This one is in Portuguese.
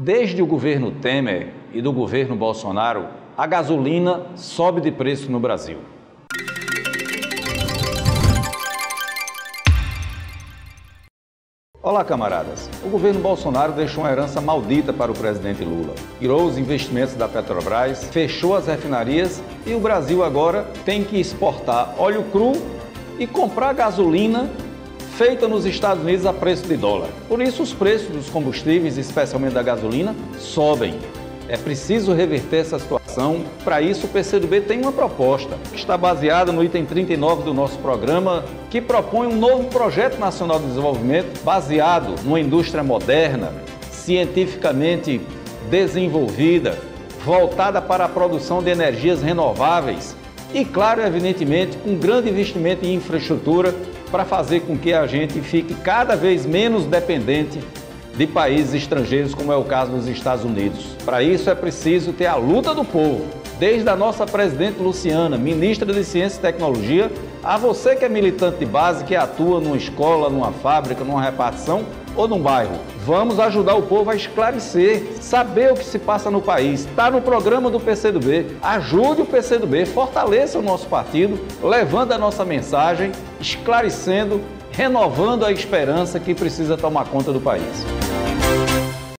Desde o governo Temer e do governo Bolsonaro, a gasolina sobe de preço no Brasil. Olá, camaradas. O governo Bolsonaro deixou uma herança maldita para o presidente Lula. Tirou os investimentos da Petrobras, fechou as refinarias e o Brasil agora tem que exportar óleo cru e comprar gasolina feita nos Estados Unidos a preço de dólar. Por isso, os preços dos combustíveis, especialmente da gasolina, sobem. É preciso reverter essa situação. Para isso, o PCdoB tem uma proposta que está baseada no item 39 do nosso programa, que propõe um novo projeto nacional de desenvolvimento baseado numa indústria moderna, cientificamente desenvolvida, voltada para a produção de energias renováveis e, claro, evidentemente, com grande investimento em infraestrutura para fazer com que a gente fique cada vez menos dependente de países estrangeiros, como é o caso dos Estados Unidos. Para isso é preciso ter a luta do povo, desde a nossa presidente Luciana, ministra de Ciência e Tecnologia, a você que é militante de base, que atua numa escola, numa fábrica, numa repartição ou num bairro. Vamos ajudar o povo a esclarecer, saber o que se passa no país. Está no programa do PCdoB. Ajude o PCdoB, fortaleça o nosso partido, levando a nossa mensagem, esclarecendo, renovando a esperança que precisa tomar conta do país.